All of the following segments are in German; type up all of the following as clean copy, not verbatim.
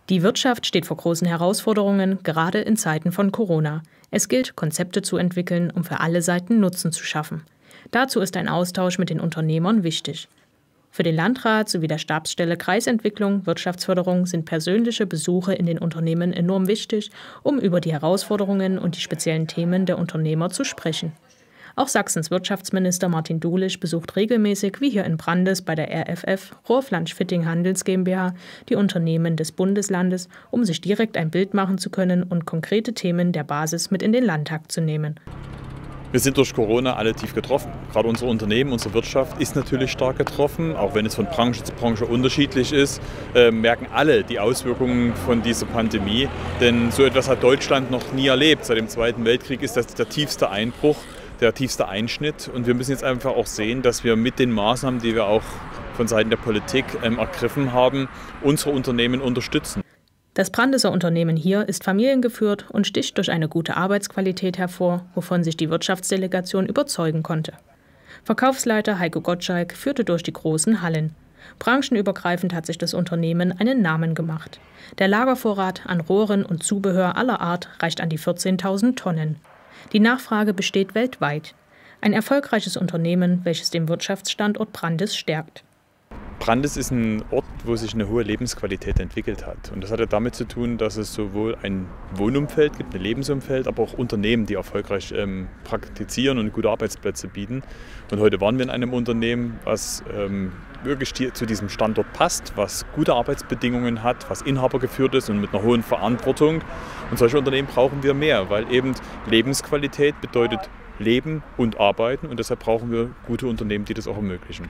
Die Wirtschaft steht vor großen Herausforderungen, gerade in Zeiten von Corona. Es gilt, Konzepte zu entwickeln, um für alle Seiten Nutzen zu schaffen. Dazu ist ein Austausch mit den Unternehmern wichtig. Für den Landrat sowie der Stabsstelle Kreisentwicklung, Wirtschaftsförderung sind persönliche Besuche in den Unternehmen enorm wichtig, um über die Herausforderungen und die speziellen Themen der Unternehmer zu sprechen. Auch Sachsens Wirtschaftsminister Martin Dulich besucht regelmäßig, wie hier in Brandes bei der RFF, Rohrflansch Fitting Handels GmbH, die Unternehmen des Bundeslandes, um sich direkt ein Bild machen zu können und konkrete Themen der Basis mit in den Landtag zu nehmen. Wir sind durch Corona alle tief getroffen. Gerade unser Unternehmen, unsere Wirtschaft ist natürlich stark getroffen. Auch wenn es von Branche zu Branche unterschiedlich ist, merken alle die Auswirkungen von dieser Pandemie. Denn so etwas hat Deutschland noch nie erlebt. Seit dem Zweiten Weltkrieg ist das der tiefste Einbruch, der tiefste Einschnitt. Und wir müssen jetzt einfach auch sehen, dass wir mit den Maßnahmen, die wir auch von Seiten der Politik ergriffen haben, unsere Unternehmen unterstützen. Das Brandeser Unternehmen hier ist familiengeführt und sticht durch eine gute Arbeitsqualität hervor, wovon sich die Wirtschaftsdelegation überzeugen konnte. Verkaufsleiter Heiko Gottschalk führte durch die großen Hallen. Branchenübergreifend hat sich das Unternehmen einen Namen gemacht. Der Lagervorrat an Rohren und Zubehör aller Art reicht an die 14.000 Tonnen. Die Nachfrage besteht weltweit. Ein erfolgreiches Unternehmen, welches den Wirtschaftsstandort Brandes stärkt. Brandes ist ein Ort, wo sich eine hohe Lebensqualität entwickelt hat. Und das hat ja damit zu tun, dass es sowohl ein Wohnumfeld gibt, ein Lebensumfeld, aber auch Unternehmen, die erfolgreich praktizieren und gute Arbeitsplätze bieten. Und heute waren wir in einem Unternehmen, was wirklich zu diesem Standort passt, was gute Arbeitsbedingungen hat, was inhabergeführt ist und mit einer hohen Verantwortung. Und solche Unternehmen brauchen wir mehr, weil eben Lebensqualität bedeutet Leben und Arbeiten. Und deshalb brauchen wir gute Unternehmen, die das auch ermöglichen.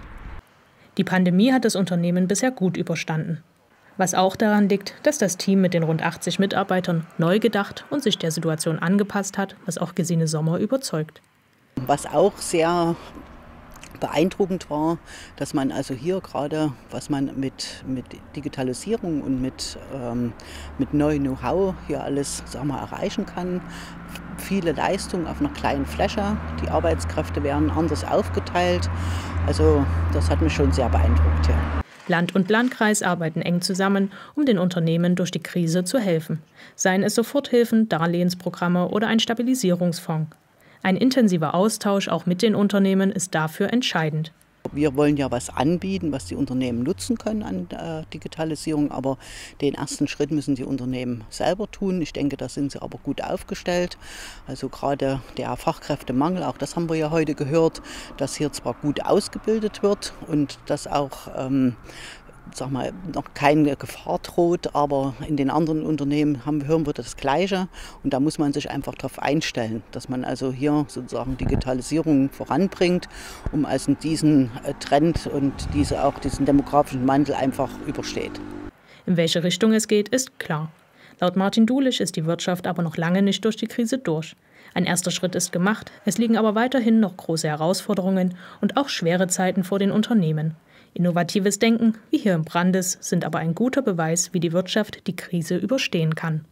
Die Pandemie hat das Unternehmen bisher gut überstanden. Was auch daran liegt, dass das Team mit den rund 80 Mitarbeitern neu gedacht und sich der Situation angepasst hat, was auch Gesine Sommer überzeugt. Was auch sehr beeindruckend war, dass man also hier gerade, was man mit Digitalisierung und mit neuem Know-how hier alles, erreichen kann. Viele Leistungen auf einer kleinen Fläche. Die Arbeitskräfte werden anders aufgeteilt. Also das hat mich schon sehr beeindruckt. Ja. Land und Landkreis arbeiten eng zusammen, um den Unternehmen durch die Krise zu helfen. Seien es Soforthilfen, Darlehensprogramme oder ein Stabilisierungsfonds. Ein intensiver Austausch auch mit den Unternehmen ist dafür entscheidend. Wir wollen ja was anbieten, was die Unternehmen nutzen können an Digitalisierung, aber den ersten Schritt müssen die Unternehmen selber tun. Ich denke, da sind sie aber gut aufgestellt. Also gerade der Fachkräftemangel, auch das haben wir ja heute gehört, dass hier zwar gut ausgebildet wird und dass auch noch keine Gefahr droht, aber in den anderen Unternehmen hören wir das Gleiche und da muss man sich einfach darauf einstellen, dass man also hier sozusagen Digitalisierung voranbringt, um also diesen Trend und diesen demografischen Wandel einfach übersteht. In welche Richtung es geht, ist klar. Laut Martin Dulich ist die Wirtschaft aber noch lange nicht durch die Krise durch. Ein erster Schritt ist gemacht, es liegen aber weiterhin noch große Herausforderungen und auch schwere Zeiten vor den Unternehmen. Innovatives Denken, wie hier in Brandes, sind aber ein guter Beweis, wie die Wirtschaft die Krise überstehen kann.